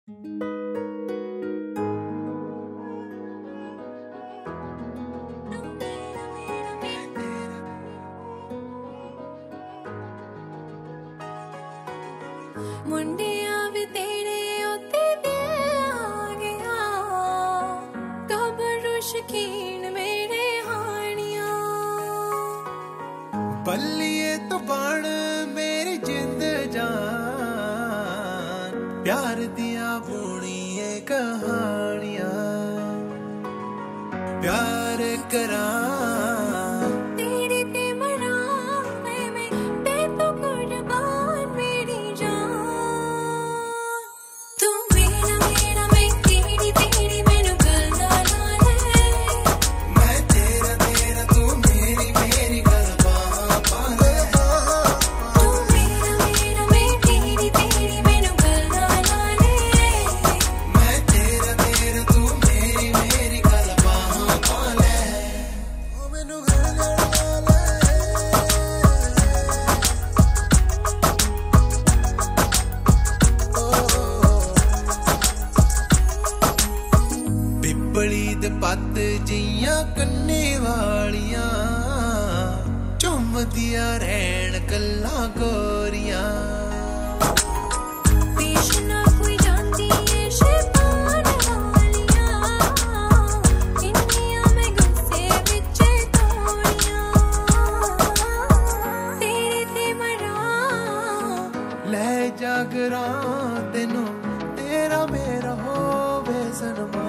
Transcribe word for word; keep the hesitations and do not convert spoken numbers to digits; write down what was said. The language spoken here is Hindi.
मुंडिया भी तेरे उत्ते आ गया, कबर शकीन मेरे हानिया। बल्लिए तो बन मेरी जिंद जान, प्यार दिया बुनिए कहानियां, प्यार करा पत जिया कन्ने वालियां, चुमदिया रहन गल्लां गोरियां। पेश ना कोई जानती है शैतान वालियां, इन्नियां मैं गुस्से विच तोड़ियां। तेरे ते मरां ले जागरां तेनू तेरा मेरा होवे सनमा।